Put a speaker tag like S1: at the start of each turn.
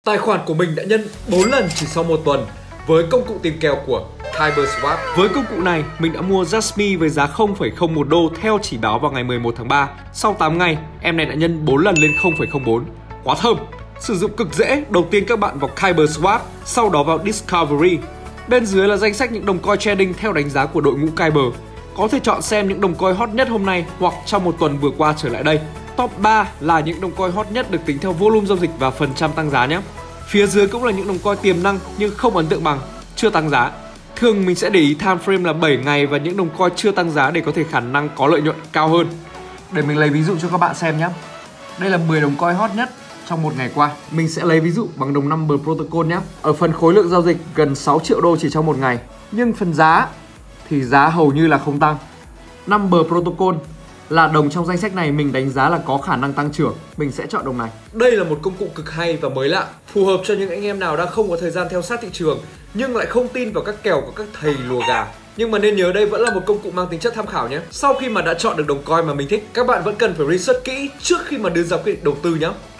S1: Tài khoản của mình đã nhân 4 lần chỉ sau 1 tuần với công cụ tìm kèo của Kyber Swap.
S2: Với công cụ này, mình đã mua Jasmine với giá 0,01 đô theo chỉ báo vào ngày 11 tháng 3. Sau 8 ngày, em này đã nhân 4 lần lên 0,04. Quá thơm! Sử dụng cực dễ, đầu tiên các bạn vào Kyber Swap, sau đó vào Discovery. Bên dưới là danh sách những đồng coin trading theo đánh giá của đội ngũ Kyber. Có thể chọn xem những đồng coin hot nhất hôm nay hoặc trong một tuần vừa qua trở lại đây. Top 3 là những đồng coin hot nhất được tính theo volume giao dịch và phần trăm tăng giá nhé. Phía dưới cũng là những đồng coin tiềm năng nhưng không ấn tượng bằng, chưa tăng giá. Thường mình sẽ để ý time frame là 7 ngày và những đồng coin chưa tăng giá để có thể khả năng có lợi nhuận cao hơn. Để mình lấy ví dụ cho các bạn xem nhé. Đây là 10 đồng coin hot nhất trong một ngày qua. Mình sẽ lấy ví dụ bằng đồng Number Protocol nhé. Ở phần khối lượng giao dịch gần 6 triệu đô chỉ trong một ngày. Nhưng phần giá thì giá hầu như là không tăng. Number Protocol là đồng trong danh sách này mình đánh giá là có khả năng tăng trưởng. Mình sẽ chọn đồng này.
S1: Đây là một công cụ cực hay và mới lạ, phù hợp cho những anh em nào đang không có thời gian theo sát thị trường nhưng lại không tin vào các kèo của các thầy lùa gà. Nhưng mà nên nhớ đây vẫn là một công cụ mang tính chất tham khảo nhé. Sau khi mà đã chọn được đồng coin mà mình thích, các bạn vẫn cần phải research kỹ trước khi mà đưa ra quyết định đầu tư nhé.